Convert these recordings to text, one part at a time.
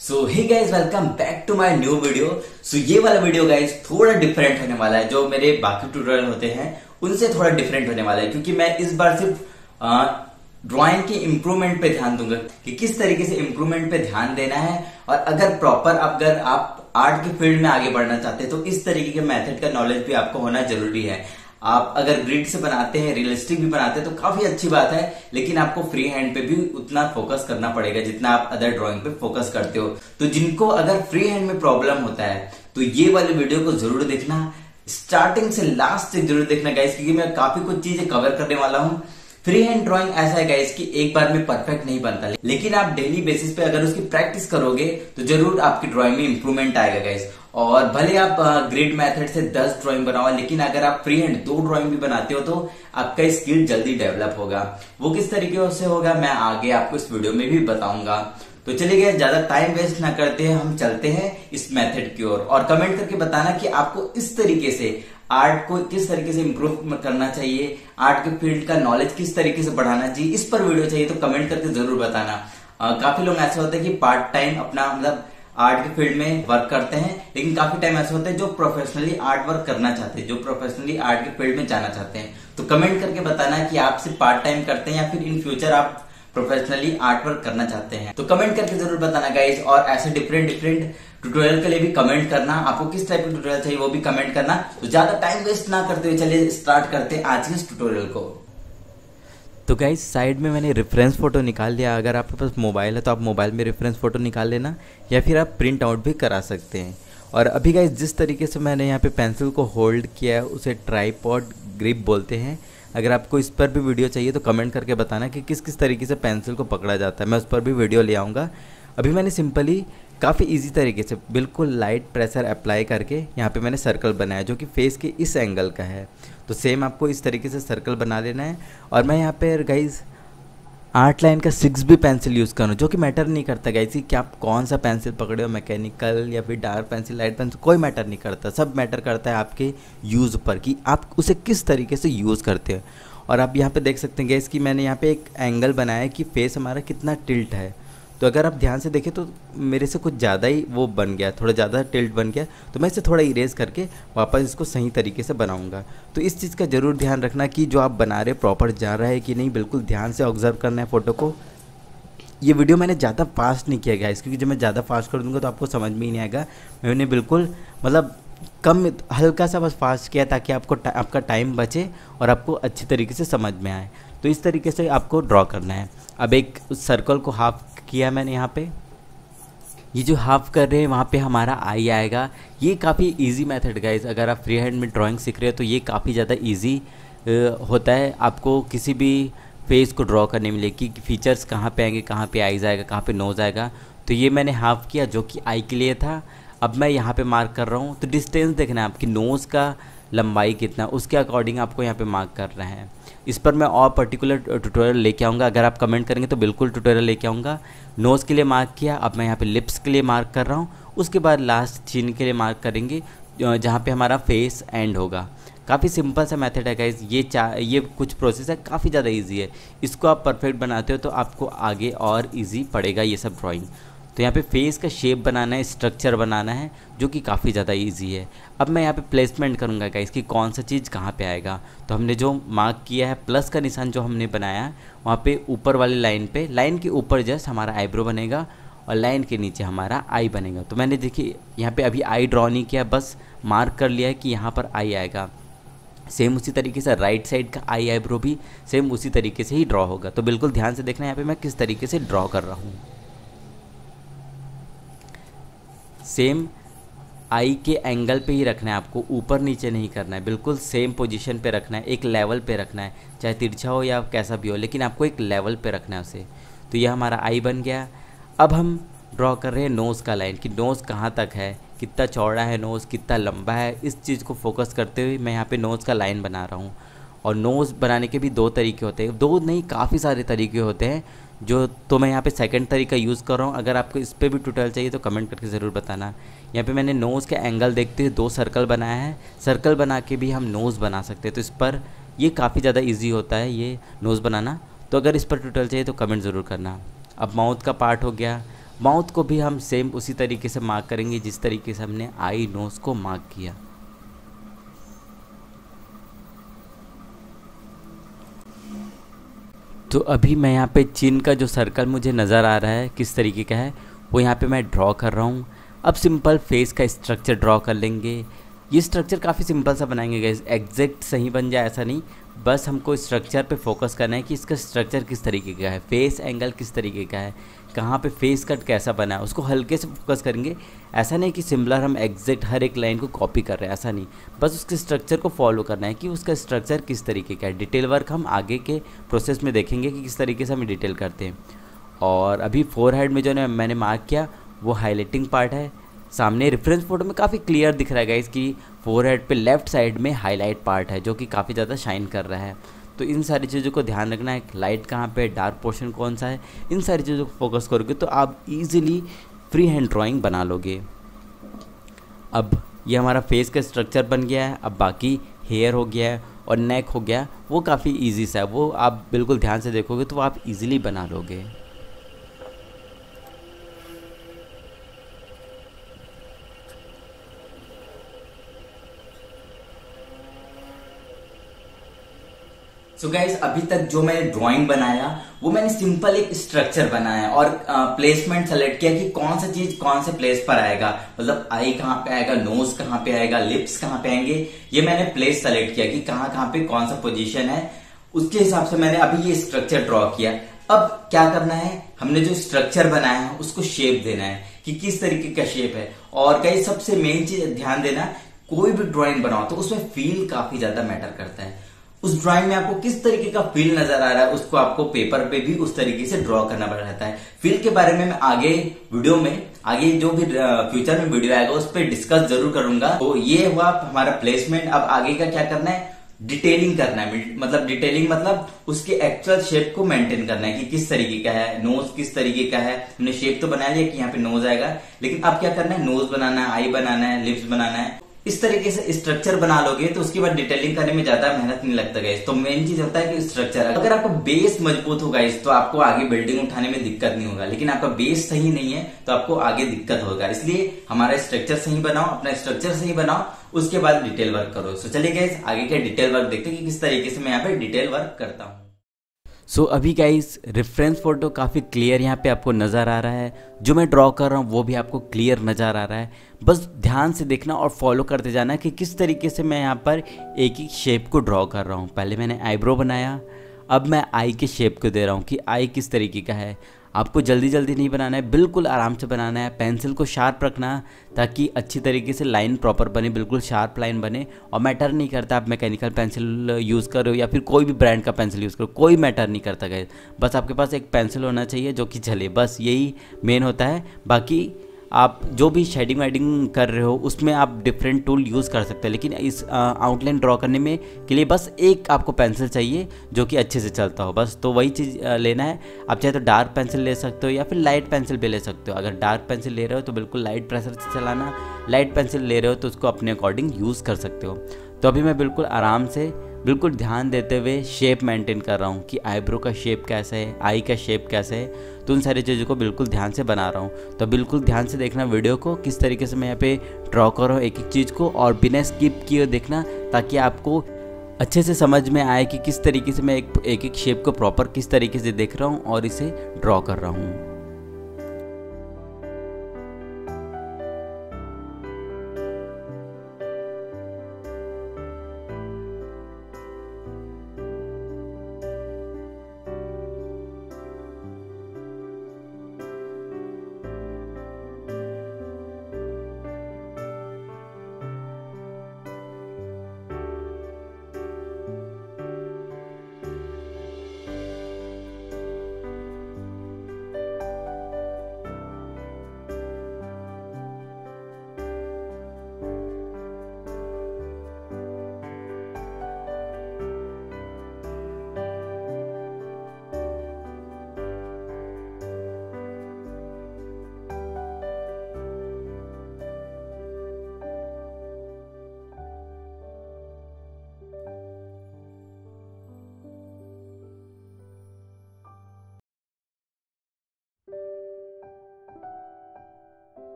So hey guys welcome back to my new video. So ये वाला video guys थोड़ा different होने वाला है। जो मेरे बाकी ट्यूटोरियल होते हैं उनसे थोड़ा डिफरेंट होने वाला है, क्योंकि मैं इस बार सिर्फ ड्राइंग की इम्प्रूवमेंट पे ध्यान दूंगा कि किस तरीके से इम्प्रूवमेंट पे ध्यान देना है। और अगर आप आर्ट के फील्ड में आगे बढ़ना चाहते हैं तो इस तरीके के मेथड का नॉलेज भी आपको होना जरूरी है। आप अगर ग्रिड से बनाते हैं, रियलिस्टिक भी बनाते हैं तो काफी अच्छी बात है, लेकिन आपको फ्री हैंड पे भी उतना फोकस करना पड़ेगा जितना आप अदर ड्राइंग पे फोकस करते हो। तो जिनको अगर फ्री हैंड में प्रॉब्लम होता है तो ये वाले वीडियो को जरूर देखना, स्टार्टिंग से लास्ट तक जरूर देखना गाइस, क्योंकि मैं काफी कुछ चीजें कवर करने वाला हूँ। फ्री हैंड ड्राइंग ऐसा है गाइस कि एक बार में परफेक्ट नहीं बनता, लेकिन आप डेली बेसिस पे अगर उसकी प्रैक्टिस करोगे तो जरूर आपकी ड्राइंग में इंप्रूवमेंट आएगा गाइस। और भले आप ग्रिड मेथड से 10 ड्राइंग बनाओ, लेकिन अगर आप फ्री हैंड 2 ड्राइंग भी बनाते हो तो आपका स्किल जल्दी डेवलप होगा। वो किस तरीके से होगा मैं आगे आपको इस वीडियो में भी बताऊंगा। तो चलिए ज्यादा टाइम वेस्ट ना करते हैं, हम चलते हैं इस मेथड की ओर। और कमेंट करके बताना कि आपको इस तरीके से आर्ट को किस तरीके से इंप्रूव करना चाहिए, आर्ट के फील्ड का नॉलेज किस तरीके से बढ़ाना चाहिए, इस पर वीडियो चाहिए तो कमेंट करके जरूर बताना। काफी लोग ऐसे होते हैं कि पार्ट टाइम अपना मतलब आर्ट के फील्ड में वर्क करते हैं, लेकिन काफी टाइम ऐसे होते हैं जो प्रोफेशनली आर्ट वर्क करना चाहते हैं, जो प्रोफेशनली आर्ट के फील्ड में जाना चाहते हैं। तो कमेंट करके बताना कि आप सिर्फ पार्ट टाइम करते हैं या फिर इन फ्यूचर आप प्रोफेशनली आर्ट वर्क करना चाहते हैं। तो कमेंट करके जरूर बताना गाइस। और ऐसे डिफरेंट ट्यूटोरियल के लिए भी कमेंट करना, आपको किस टाइप का ट्यूटोरियल चाहिए वो भी कमेंट करना। तो ज्यादा टाइम वेस्ट ना करते हुए चलिए स्टार्ट करते हैं आज के इस ट्यूटोरियल को। तो गाइस साइड में मैंने रेफरेंस फ़ोटो निकाल लिया। अगर आपके पास मोबाइल है तो आप मोबाइल में रेफरेंस फ़ोटो निकाल लेना, या फिर आप प्रिंट आउट भी करा सकते हैं। और अभी गाइस जिस तरीके से मैंने यहाँ पे पेंसिल को होल्ड किया है उसे ट्राइपॉड ग्रिप बोलते हैं। अगर आपको इस पर भी वीडियो चाहिए तो कमेंट करके बताना कि किस किस तरीके से पेंसिल को पकड़ा जाता है, मैं उस पर भी वीडियो ले आऊँगा। अभी मैंने सिंपली काफ़ी इजी तरीके से बिल्कुल लाइट प्रेशर अप्लाई करके यहाँ पे मैंने सर्कल बनाया जो कि फेस के इस एंगल का है। तो सेम आपको इस तरीके से सर्कल बना लेना है। और मैं यहाँ पे गाइज 8 लाइन का 6B पेंसिल यूज़ करूँ, जो कि मैटर नहीं करता गाइज कि आप कौन सा पेंसिल पकड़े हो, मैकेनिकल या फिर डार्क पेंसिल, लाइट पेंसिल, कोई मैटर नहीं करता। सब मैटर करता है आपके यूज़ पर कि आप उसे किस तरीके से यूज़ करते हैं। और आप यहाँ पे देख सकते हैं गाइज कि मैंने यहाँ पे एक एंगल बनाया है कि फेस हमारा कितना टिल्ट है। तो अगर आप ध्यान से देखें तो मेरे से कुछ ज़्यादा ही वो बन गया, थोड़ा ज़्यादा टिल्ट बन गया, तो मैं इसे थोड़ा इरेज करके वापस इसको सही तरीके से बनाऊंगा। तो इस चीज़ का ज़रूर ध्यान रखना कि जो आप बना रहे प्रॉपर जा रहा है कि नहीं, बिल्कुल ध्यान से ऑब्जर्व करना है फ़ोटो को। ये वीडियो मैंने ज़्यादा फास्ट नहीं किया गया है, क्योंकि जब मैं ज़्यादा फास्ट कर दूँगा तो आपको समझ में ही नहीं आएगा। मैंने बिल्कुल मतलब कम हल्का सा बस फास्ट किया ताकि आपका टाइम बचे और आपको अच्छी तरीके से समझ में आए। तो इस तरीके से आपको ड्रॉ करना है। अब एक सर्कल को हाफ किया मैंने यहाँ पे, ये जो हाफ कर रहे हैं वहाँ पे हमारा आई आएगा। ये काफ़ी इजी मेथड गाइस, अगर आप फ्री हैंड में ड्राइंग सीख रहे हो तो ये काफ़ी ज़्यादा इजी होता है आपको किसी भी फेस को ड्रॉ करने में, लेकिन फीचर्स कहाँ पे आएंगे, कहाँ पे आईज आएगा, कहाँ पे नोज़ आएगा। तो ये मैंने हाफ किया जो कि आई के लिए था। अब मैं यहाँ पे मार्क कर रहा हूँ, तो डिस्टेंस देखना है आपकी नोज़ का लंबाई कितना, उसके अकॉर्डिंग आपको यहाँ पे मार्क कर रहे हैं। इस पर मैं और पर्टिकुलर ट्यूटोरियल लेके आऊँगा, अगर आप कमेंट करेंगे तो बिल्कुल ट्यूटोरियल लेके आऊँगा। नोज़ के लिए मार्क किया, अब मैं यहाँ पे लिप्स के लिए मार्क कर रहा हूँ। उसके बाद लास्ट चिन के लिए मार्क करेंगे जहाँ पे हमारा फेस एंड होगा। काफ़ी सिंपल सा मेथड है गाइज। ये कुछ प्रोसेस है, काफ़ी ज़्यादा ईजी है। इसको आप परफेक्ट बनाते हो तो आपको आगे और ईजी पड़ेगा ये सब ड्राइंग। तो यहाँ पे फेस का शेप बनाना है, स्ट्रक्चर बनाना है, जो कि काफ़ी ज़्यादा इजी है। अब मैं यहाँ पे प्लेसमेंट करूँगा गाइस कि कौन सा चीज़ कहाँ पे आएगा। तो हमने जो मार्क किया है, प्लस का निशान जो हमने बनाया है वहाँ पे ऊपर वाली लाइन पे, लाइन के ऊपर जस्ट हमारा आईब्रो बनेगा और लाइन के नीचे हमारा आई बनेगा। तो मैंने देखिए यहाँ पे अभी आई ड्रॉ नहीं किया, बस मार्क कर लिया है कि यहाँ पर आई आएगा। सेम उसी तरीके से राइट साइड का आई आईब्रो भी सेम उसी तरीके से ही ड्रॉ होगा। तो बिल्कुल ध्यान से देखना यहाँ पे मैं किस तरीके से ड्रॉ कर रहा हूँ। सेम आई के एंगल पे ही रखना है आपको, ऊपर नीचे नहीं करना है, बिल्कुल सेम पोजीशन पे रखना है, एक लेवल पे रखना है, चाहे तिरछा हो या कैसा भी हो, लेकिन आपको एक लेवल पे रखना है उसे। तो यह हमारा आई बन गया। अब हम ड्रॉ कर रहे हैं नोज़ का लाइन कि नोज़ कहाँ तक है, कितना चौड़ा है नोज़, कितना लंबा है। इस चीज़ को फोकस करते हुए मैं यहाँ पे नोज़ का लाइन बना रहा हूँ। और नोज़ बनाने के भी 2 तरीके होते हैं, 2 नहीं काफ़ी सारे तरीके होते हैं जो, तो मैं यहाँ पे सेकंड तरीका यूज़ कर रहा हूँ। अगर आपको इस पर भी ट्यूटोरियल चाहिए तो कमेंट करके ज़रूर बताना। यहाँ पे मैंने नोज़ के एंगल देखते हुए 2 सर्कल बनाया है। सर्कल बना के भी हम नोज़ बना सकते हैं। तो इस पर ये काफ़ी ज़्यादा ईजी होता है ये नोज़ बनाना। तो अगर इस पर ट्यूटोरियल चाहिए तो कमेंट ज़रूर करना। अब माउथ का पार्ट हो गया, माउथ को भी हम सेम उसी तरीके से मार्क करेंगे जिस तरीके से हमने आई नोज़ को मार्क किया। तो अभी मैं यहाँ पे चिन का जो सर्कल मुझे नज़र आ रहा है किस तरीके का है वो यहाँ पे मैं ड्रॉ कर रहा हूँ। अब सिंपल फेस का स्ट्रक्चर ड्रॉ कर लेंगे। ये स्ट्रक्चर काफ़ी सिंपल सा बनाएंगे गाइस, एग्जैक्ट सही बन जाए ऐसा नहीं, बस हमको स्ट्रक्चर पे फोकस करना है कि इसका स्ट्रक्चर किस तरीके का है, फेस एंगल किस तरीके का है, कहाँ पे फेस कट कैसा बना है, उसको हल्के से फोकस करेंगे। ऐसा नहीं कि सिमिलर हम एग्जैक्ट हर एक लाइन को कॉपी कर रहे हैं, ऐसा नहीं, बस उसके स्ट्रक्चर को फॉलो करना है कि उसका स्ट्रक्चर किस तरीके का है। डिटेल वर्क हम आगे के प्रोसेस में देखेंगे कि किस तरीके से हम डिटेल करते हैं। और अभी फोरहेड में जो मैंने मार्क किया वो हाईलाइटिंग पार्ट है। सामने रेफरेंस फोटो में काफ़ी क्लियर दिख रहा है गाइस कि फोरहेड पे लेफ़्ट साइड में हाईलाइट पार्ट है जो कि काफ़ी ज़्यादा शाइन कर रहा है। तो इन सारी चीज़ों को ध्यान रखना है, लाइट कहाँ पे, डार्क पोर्शन कौन सा है, इन सारी चीज़ों को फोकस करोगे तो आप इजीली फ्री हैंड ड्राइंग बना लोगे। अब ये हमारा फेस का स्ट्रक्चर बन गया है। अब बाकी हेयर हो गया है और नेक हो गया, वो काफ़ी ईजी सा है, वो आप बिल्कुल ध्यान से देखोगे तो वो आप ईजिली बना लोगे। सो गाइज अभी तक जो मैंने ड्राइंग बनाया वो मैंने सिंपल एक स्ट्रक्चर बनाया और प्लेसमेंट सेलेक्ट किया कि कौन सा चीज कौन से प्लेस पर आएगा, मतलब आई कहाँ पे आएगा, नोज कहाँ पे आएगा, लिप्स कहाँ पे आएंगे, ये मैंने प्लेस सेलेक्ट किया कि कहाँ कहाँ पे कौन सा पोजीशन है। उसके हिसाब से मैंने अभी ये स्ट्रक्चर ड्रॉ किया। अब क्या करना है, हमने जो स्ट्रक्चर बनाया है उसको शेप देना है कि किस तरीके का शेप है। और गाइज सबसे मेन चीज ध्यान देना, कोई भी ड्राइंग बनाओ तो उसमें फील काफी ज्यादा मैटर करता है। उस ड्राइंग में आपको किस तरीके का फील नजर आ रहा है उसको आपको पेपर पे भी उस तरीके से ड्रॉ करना पड़ जाता है। फील के बारे में मैं आगे वीडियो में, आगे जो भी फ्यूचर में वीडियो आएगा उस पर डिस्कस जरूर करूंगा। तो ये हुआ हमारा प्लेसमेंट। अब आगे का क्या करना है, डिटेलिंग करना है। मतलब डिटेलिंग मतलब उसके एक्चुअल शेप को मेंटेन करना है कि किस तरीके का है, नोज किस तरीके का है। हमने शेप तो बना लिया कि यहाँ पे नोज आएगा, लेकिन अब क्या करना है, नोज बनाना है, आई बनाना है, लिप्स बनाना है। इस तरीके से स्ट्रक्चर बना लोगे तो उसके बाद डिटेलिंग करने में ज्यादा मेहनत नहीं लगता गाइस। तो मेन चीज होता है कि स्ट्रक्चर, अगर आपका बेस मजबूत हो गाइस तो आपको आगे बिल्डिंग उठाने में दिक्कत नहीं होगा, लेकिन आपका बेस सही नहीं है तो आपको आगे दिक्कत होगा। इसलिए हमारा स्ट्रक्चर सही बनाओ, अपना स्ट्रक्चर सही बनाओ, उसके बाद डिटेल वर्क करो। सो चलिए गाइस आगे का डिटेल वर्क देखते हैं कि किस तरीके से मैं यहाँ पे डिटेल वर्क करता हूँ। सो अभी गाइस रेफरेंस फ़ोटो काफ़ी क्लियर यहाँ पे आपको नज़र आ रहा है, जो मैं ड्रॉ कर रहा हूँ वो भी आपको क्लियर नज़र आ रहा है। बस ध्यान से देखना और फॉलो करते जाना कि किस तरीके से मैं यहाँ पर एक ही शेप को ड्रॉ कर रहा हूँ। पहले मैंने आईब्रो बनाया, अब मैं आई के शेप को दे रहा हूँ कि आई किस तरीके का है। आपको जल्दी जल्दी नहीं बनाना है, बिल्कुल आराम से बनाना है। पेंसिल को शार्प रखना ताकि अच्छी तरीके से लाइन प्रॉपर बने, बिल्कुल शार्प लाइन बने। और मैटर नहीं करता आप मैकेनिकल पेंसिल यूज़ करो या फिर कोई भी ब्रांड का पेंसिल यूज़ करो, कोई मैटर नहीं करता गाइस। बस आपके पास एक पेंसिल होना चाहिए जो कि चले, बस यही मेन होता है। बाकी आप जो भी शेडिंग वेडिंग कर रहे हो उसमें आप डिफरेंट टूल यूज़ कर सकते हैं, लेकिन इस आउटलाइन ड्रॉ करने में के लिए बस एक आपको पेंसिल चाहिए जो कि अच्छे से चलता हो, बस। तो वही चीज़ लेना है। आप चाहे तो डार्क पेंसिल ले सकते हो या फिर लाइट पेंसिल भी ले सकते हो। अगर डार्क पेंसिल ले रहे हो तो बिल्कुल लाइट प्रेशर से चलाना, लाइट पेंसिल ले रहे हो तो उसको अपने अकॉर्डिंग यूज़ कर सकते हो। तो अभी मैं बिल्कुल आराम से, बिल्कुल ध्यान देते हुए शेप मेंटेन कर रहा हूँ कि आईब्रो का शेप कैसा है, आई का शेप कैसा है। तो उन सारी चीज़ों को बिल्कुल ध्यान से बना रहा हूँ। तो बिल्कुल ध्यान से देखना वीडियो को, किस तरीके से मैं यहाँ पे ड्रॉ कर रहा हूँ एक एक चीज़ को, और बिना स्किप किए देखना ताकि आपको अच्छे से समझ में आए कि किस तरीके से मैं एक एक शेप को प्रॉपर किस तरीके से देख रहा हूँ और इसे ड्रॉ कर रहा हूँ।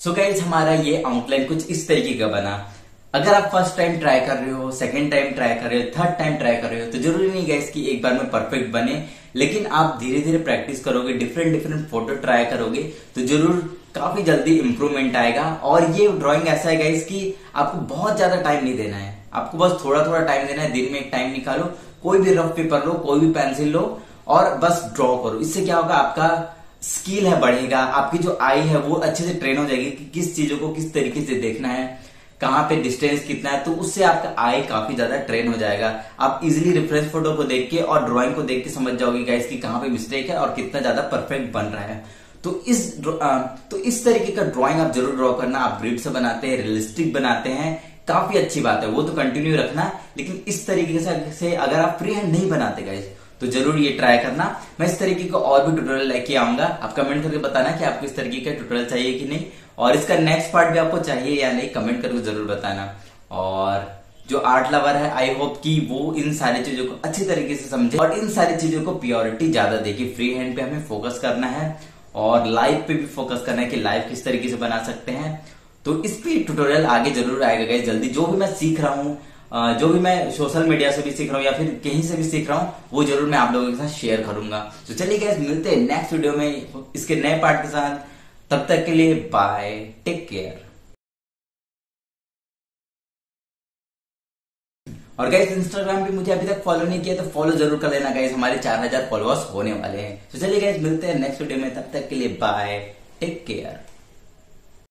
सो गाइस हमारा ये आउटलाइन कुछ इस तरीके का बना। अगर आप फर्स्ट टाइम ट्राई कर रहे हो, सेकंड टाइम ट्राई कर रहे हो, थर्ड टाइम ट्राई कर रहे हो, तो जरूरी नहीं गाइस कि एक बार में परफेक्ट बने, लेकिन आप धीरे धीरे प्रैक्टिस करोगे, डिफरेंट डिफरेंट फोटो ट्राई करोगे तो जरूर काफी जल्दी इंप्रूवमेंट आएगा। और ये ड्राइंग ऐसा है गाइस कि आपको बहुत ज्यादा टाइम नहीं देना है, आपको बस थोड़ा थोड़ा टाइम देना है। दिन में एक टाइम निकालो, कोई भी रफ पेपर लो, कोई भी पेंसिल लो और बस ड्रॉ करो। इससे क्या होगा, आपका स्किल है बढ़ेगा, आपकी जो आई है वो अच्छे से ट्रेन हो जाएगी कि किस चीजों को किस तरीके से देखना है, कहाँ पे डिस्टेंस कितना है, तो उससे आपका आई काफी ज्यादा ट्रेन हो जाएगा। आप इजीली रेफरेंस फोटो को देख के और ड्राइंग को देख के समझ जाओगे गाइस कि कहाँ पे मिस्टेक है और कितना ज्यादा परफेक्ट बन रहा है। तो इस तरीके का ड्राइंग आप जरूर ड्रॉ करना। आप ग्रिड से बनाते हैं, रियलिस्टिक बनाते हैं, काफी अच्छी बात है, वो तो कंटिन्यू रखना। लेकिन इस तरीके से अगर आप फ्री हैंड नहीं बनाते गाइस तो जरूर ये ट्राई करना। मैं इस तरीके का और भी ट्यूटोरियल लेके आऊंगा। आप कमेंट करके बताना कि आपको इस तरीके का ट्यूटोरियल चाहिए कि नहीं, और इसका नेक्स्ट पार्ट भी आपको चाहिए या नहीं, कमेंट करके जरूर बताना। और जो आर्ट लवर है, आई होप कि वो इन सारी चीजों को अच्छी तरीके से समझे और इन सारी चीजों को प्योरिटी ज्यादा देगी। फ्री हैंड पे हमें फोकस करना है और लाइव पे भी फोकस करना है कि लाइव किस तरीके से बना सकते हैं। तो इस पे ट्यूटोरियल आगे जरूर आएगा गाइस जल्दी। जो भी मैं सीख रहा हूँ, जो भी मैं सोशल मीडिया से भी सीख रहा हूँ या फिर कहीं से भी सीख रहा हूँ, वो जरूर मैं आप लोगों के साथ शेयर करूंगा। तो चलिए गाइस, मिलते हैं नेक्स्ट वीडियो में इसके नए पार्ट के साथ। तब तक के लिए बाय, टेक केयर। और गाइस इंस्टाग्राम पे मुझे अभी तक फॉलो नहीं किया तो फॉलो जरूर कर लेना गाइस, हमारे 4000 फॉलोअर्स होने वाले हैं। तो चलिए गाइस, मिलते हैं नेक्स्ट वीडियो में, तब तक के लिए बाय, टेक केयर।